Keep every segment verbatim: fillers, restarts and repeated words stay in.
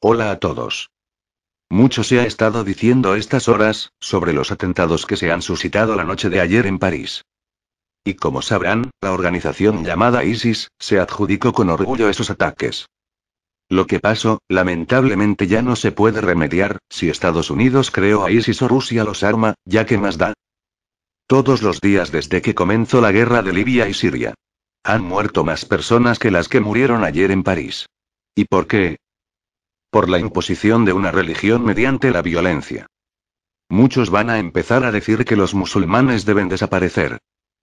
Hola a todos. Mucho se ha estado diciendo estas horas, sobre los atentados que se han suscitado la noche de ayer en París. Y como sabrán, la organización llamada ISIS, se adjudicó con orgullo esos ataques. Lo que pasó, lamentablemente ya no se puede remediar, si Estados Unidos creó a ISIS o Rusia los arma, ya que más da. Todos los días desde que comenzó la guerra de Libia y Siria. Han muerto más personas que las que murieron ayer en París. ¿Y por qué? Por la imposición de una religión mediante la violencia. Muchos van a empezar a decir que los musulmanes deben desaparecer.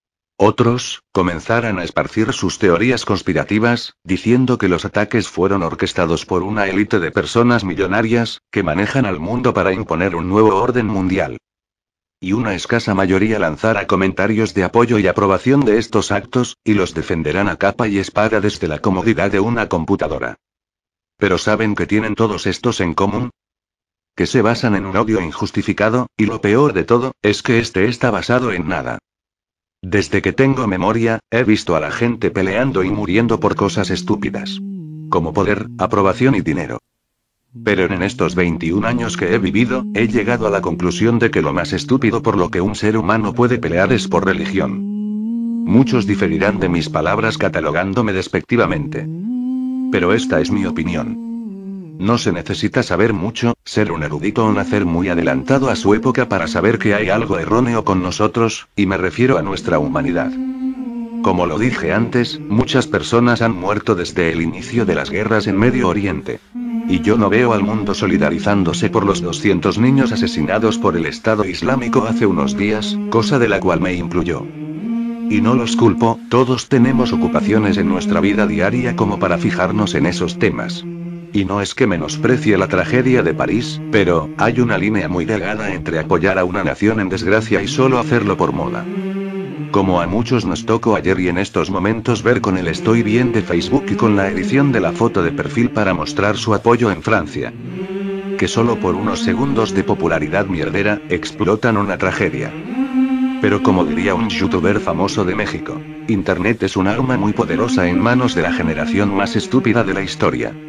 Otros, comenzarán a esparcir sus teorías conspirativas, diciendo que los ataques fueron orquestados por una élite de personas millonarias, que manejan al mundo para imponer un nuevo orden mundial. Y una escasa mayoría lanzará comentarios de apoyo y aprobación de estos actos, y los defenderán a capa y espada desde la comodidad de una computadora. Pero ¿saben qué tienen todos estos en común? Que se basan en un odio injustificado, y lo peor de todo, es que este está basado en nada. Desde que tengo memoria, he visto a la gente peleando y muriendo por cosas estúpidas. Como poder, aprobación y dinero. Pero en estos veintiún años que he vivido, he llegado a la conclusión de que lo más estúpido por lo que un ser humano puede pelear es por religión. Muchos diferirán de mis palabras catalogándome despectivamente. Pero esta es mi opinión. No se necesita saber mucho, ser un erudito o nacer muy adelantado a su época para saber que hay algo erróneo con nosotros, y me refiero a nuestra humanidad. Como lo dije antes, muchas personas han muerto desde el inicio de las guerras en Medio Oriente. Y yo no veo al mundo solidarizándose por los doscientos niños asesinados por el Estado Islámico hace unos días, cosa de la cual me incluyó. Y no los culpo, todos tenemos ocupaciones en nuestra vida diaria como para fijarnos en esos temas. Y no es que menosprecie la tragedia de París, pero, hay una línea muy delgada entre apoyar a una nación en desgracia y solo hacerlo por moda. Como a muchos nos tocó ayer y en estos momentos ver con el Estoy Bien de Facebook y con la edición de la foto de perfil para mostrar su apoyo en Francia. Que solo por unos segundos de popularidad mierdera, explotan una tragedia. Pero como diría un youtuber famoso de México, Internet es un arma muy poderosa en manos de la generación más estúpida de la historia.